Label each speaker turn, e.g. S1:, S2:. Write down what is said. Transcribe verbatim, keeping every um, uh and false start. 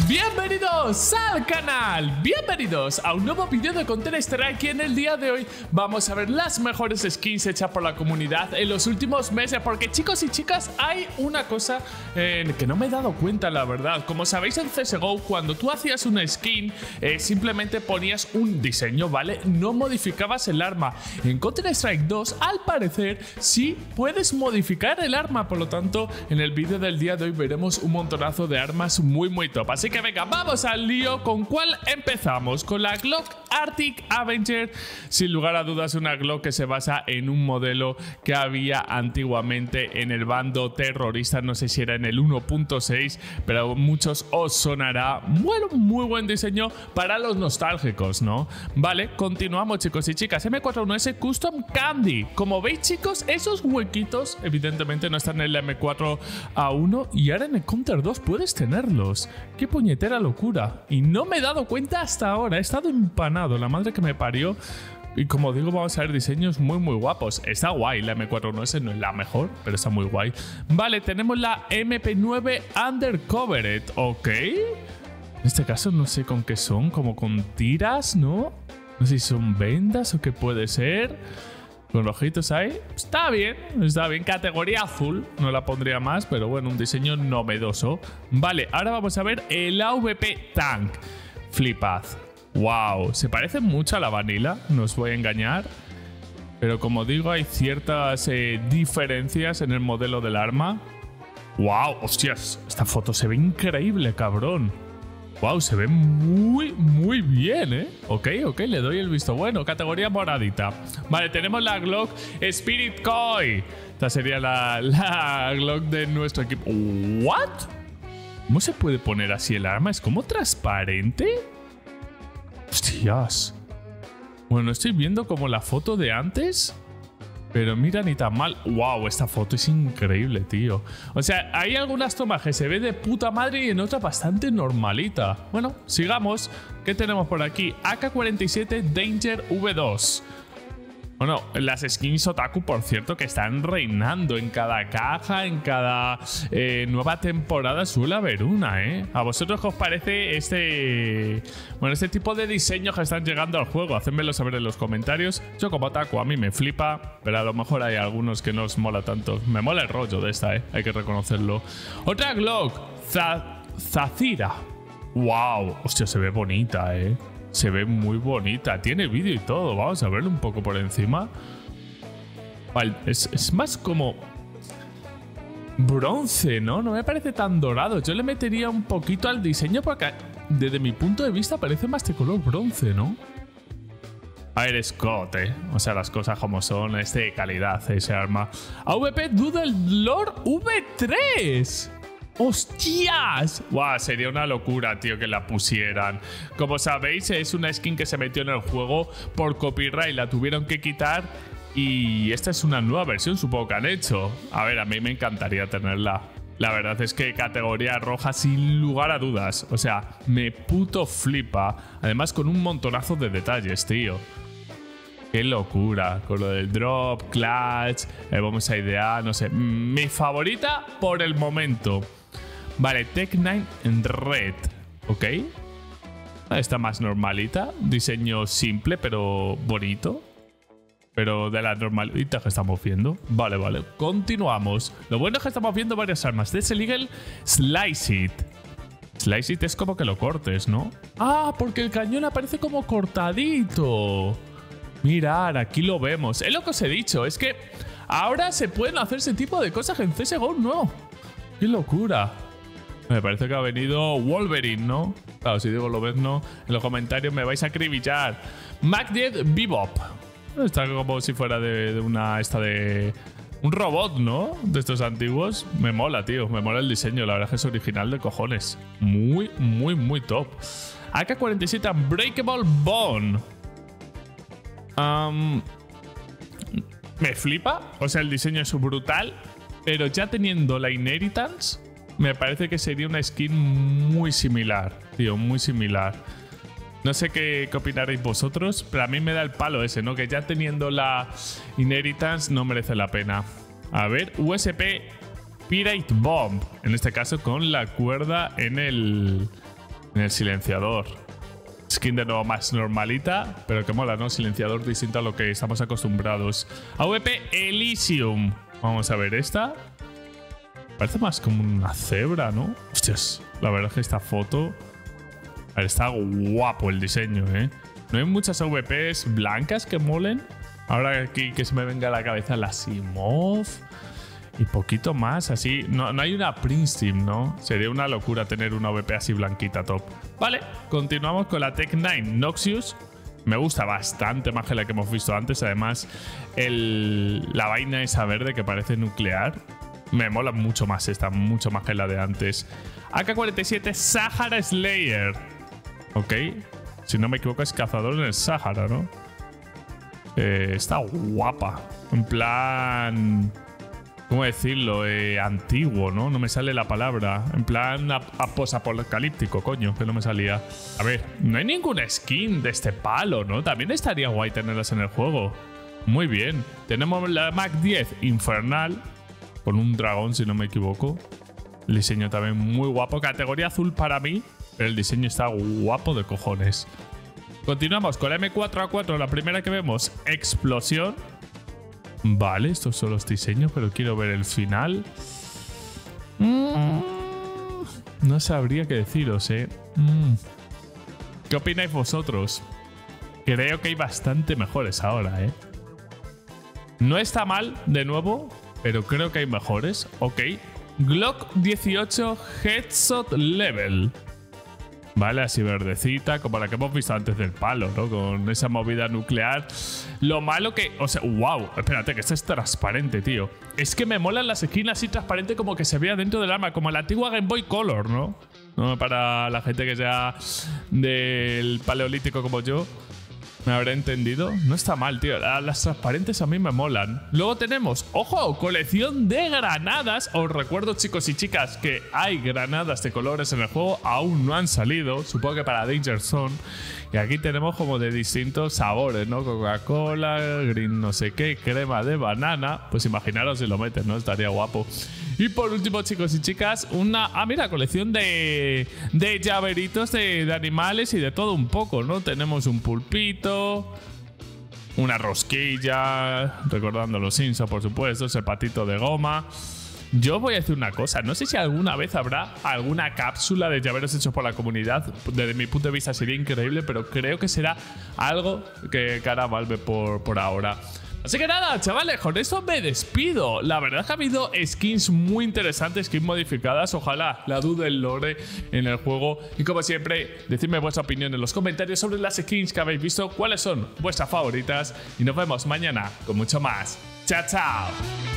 S1: Bienvenidos al canal, bienvenidos a un nuevo vídeo de Counter-Strike y en el día de hoy vamos a ver las mejores skins hechas por la comunidad en los últimos meses, porque chicos y chicas, hay una cosa eh, que no me he dado cuenta, la verdad. Como sabéis, en C S G O, cuando tú hacías una skin, eh, simplemente ponías un diseño, ¿vale? No modificabas el arma. En Counter-Strike dos, al parecer, sí puedes modificar el arma, por lo tanto, en el vídeo del día de hoy veremos un montonazo de armas muy muy top. Así que venga, vamos al lío. ¿Con cuál empezamos? Con la Glock Arctic Avenger. Sin lugar a dudas, una Glock que se basa en un modelo que había antiguamente en el bando terrorista. No sé si era en el uno punto seis, pero a muchos os sonará. Bueno, muy buen diseño para los nostálgicos, ¿no? Vale, continuamos, chicos y chicas. M cuarenta y uno S Custom Candy. Como veis, chicos, esos huequitos evidentemente no están en el M cuatro A uno y ahora en el Counter dos puedes tenerlos. ¡Qué puñetera locura! Y no me he dado cuenta hasta ahora. He estado empanado, la madre que me parió. Y como digo, vamos a ver diseños muy muy guapos. Está guay, la M cuarenta y uno S no es la mejor, pero está muy guay. Vale, tenemos la M P nueve Undercovered, ok. En este caso no sé con qué son, como con tiras, ¿no? No sé si son vendas o qué puede ser. Con rojitos ahí. Está bien, está bien. Categoría azul, no la pondría más, pero bueno, un diseño novedoso. Vale, ahora vamos a ver el A V P Tank. Flipad. Wow, se parece mucho a la Vanilla, no os voy a engañar. Pero como digo, hay ciertas eh, diferencias en el modelo del arma. Wow, hostias, esta foto se ve increíble, cabrón. Wow, se ve muy, muy bien, ¿eh? Ok, ok, le doy el visto bueno. Categoría moradita. Vale, tenemos la Glock Spirit Koi. Esta sería la, la Glock de nuestro equipo. ¿What? ¿Cómo se puede poner así el arma? ¿Es como transparente? Hostias. Bueno, estoy viendo como la foto de antes. Pero mira, ni tan mal. Wow, esta foto es increíble, tío. O sea, hay algunas tomas que se ve de puta madre y en otras bastante normalita. Bueno, sigamos. ¿Qué tenemos por aquí? A K cuarenta y siete Danger V dos. Bueno, las skins Otaku, por cierto, que están reinando en cada caja, en cada eh, nueva temporada suele haber una, ¿eh? ¿A vosotros qué os parece este, bueno, este tipo de diseños que están llegando al juego? Hacedmelo saber en los comentarios. Yo como Otaku a mí me flipa, pero a lo mejor hay algunos que no os mola tanto. Me mola el rollo de esta, ¿eh? Hay que reconocerlo. Otra Glock, Zafira. Wow, hostia, se ve bonita, ¿eh? Se ve muy bonita, tiene vídeo y todo. Vamos a verlo un poco por encima. Vale, es, es más como bronce, ¿no? No me parece tan dorado. Yo le metería un poquito al diseño porque desde mi punto de vista parece más de color bronce, ¿no? A ver, Scott, ¿eh? O sea, las cosas como son, es de calidad ese arma. A V P Doodle Lord V tres. ¡Hostias! ¡Guau! Sería una locura, tío, que la pusieran. Como sabéis, es una skin que se metió en el juego por copyright. La tuvieron que quitar y esta es una nueva versión, supongo que han hecho. A ver, a mí me encantaría tenerla. La verdad es que categoría roja sin lugar a dudas. O sea, me puto flipa. Además, con un montonazo de detalles, tío. ¡Qué locura! Con lo del drop, clutch, eh, vamos a idear, no sé. Mi favorita por el momento. Vale, Tech nueve en red. Ok. Está más normalita. Diseño simple, pero bonito. Pero de las normalitas que estamos viendo. Vale, vale. Continuamos. Lo bueno es que estamos viendo varias armas. Desert Eagle, Slice It. Slice It es como que lo cortes, ¿no? Ah, porque el cañón aparece como cortadito. Mirad, aquí lo vemos. Es lo que os he dicho. Es que ahora se pueden hacer ese tipo de cosas en C S G O, no. ¡Qué locura! Me parece que ha venido Wolverine, ¿no? Claro, si digo lo ves, no. En los comentarios me vais a acribillar. MacDead Bebop. Está como si fuera de, de una... Esta de... Un robot, ¿no? De estos antiguos. Me mola, tío. Me mola el diseño. La verdad es que es original de cojones. Muy, muy, muy top. A K cuarenta y siete Unbreakable Bone. Um, me flipa. O sea, el diseño es brutal. Pero ya teniendo la Inheritance, me parece que sería una skin muy similar, tío, muy similar. No sé qué, qué opinaréis vosotros, pero a mí me da el palo ese, ¿no? Que ya teniendo la Inheritance no merece la pena. A ver, U S P Pirate Bomb. En este caso con la cuerda en el... En el silenciador. Skin de nuevo más normalita, pero que mola, ¿no? Silenciador distinto a lo que estamos acostumbrados. A V P Elysium. Vamos a ver esta. Parece más como una cebra, ¿no? Hostias, la verdad es que esta foto... A ver, está guapo el diseño, ¿eh? No hay muchas A V Pes blancas que molen. Ahora aquí que se me venga a la cabeza la Asimov. Y poquito más, así. No, no hay una Prince Team, ¿no? Sería una locura tener una A V P así blanquita top. Vale, continuamos con la Tech nueve Noxious. Me gusta bastante más que la que hemos visto antes. Además, el, la vaina esa verde que parece nuclear. Me mola mucho más esta, mucho más que la de antes. A K cuarenta y siete Sahara Slayer. Ok. Si no me equivoco es cazador en el Sahara, ¿no? Eh, está guapa. En plan... ¿Cómo decirlo? Eh, antiguo, ¿no? No me sale la palabra. En plan posapocalíptico, coño, que no me salía. A ver, no hay ninguna skin de este palo, ¿no? También estaría guay tenerlas en el juego. Muy bien. Tenemos la Mac diez Infernal. Con un dragón, si no me equivoco. El diseño también muy guapo. Categoría azul para mí. Pero el diseño está guapo de cojones. Continuamos con la M cuatro A cuatro. La primera que vemos, Explosión. Vale, estos son los diseños, pero quiero ver el final. Mm, no sabría qué deciros, ¿eh? Mm. ¿Qué opináis vosotros? Creo que hay bastante mejores ahora, ¿eh? No está mal, de nuevo, pero creo que hay mejores. Ok. Glock dieciocho Headshot Level. Vale, así verdecita, como la que hemos visto antes del palo, ¿no? Con esa movida nuclear. Lo malo que... O sea, wow, espérate, que esta es transparente, tío. Es que me molan las skins así transparente como que se vea dentro del arma, como la antigua Game Boy Color, ¿no? No, para la gente que sea del paleolítico como yo. ¿Me habré entendido? No está mal, tío. Las transparentes a mí me molan. Luego tenemos, ojo, colección de granadas. Os recuerdo, chicos y chicas, que hay granadas de colores en el juego. Aún no han salido. Supongo que para Danger Zone. Y aquí tenemos como de distintos sabores, ¿no? Coca-Cola, green no sé qué, crema de banana. Pues imaginaros si lo meten, ¿no? Estaría guapo. Y por último, chicos y chicas, una... Ah, mira, colección de, de llaveritos de, de animales y de todo un poco, ¿no? Tenemos un pulpito, una rosquilla, recordando los Simpsons, por supuesto, ese patito de goma. Yo voy a decir una cosa, no sé si alguna vez habrá alguna cápsula de llaveros hechos por la comunidad. Desde mi punto de vista sería increíble, pero creo que será algo que, que hará Valve por, por ahora. Así que nada, chavales, con esto me despido. La verdad es que ha habido skins muy interesantes, skins modificadas. Ojalá la duda el lore en el juego. Y como siempre, decidme vuestra opinión en los comentarios sobre las skins que habéis visto, cuáles son vuestras favoritas. Y nos vemos mañana con mucho más. Chao, chao.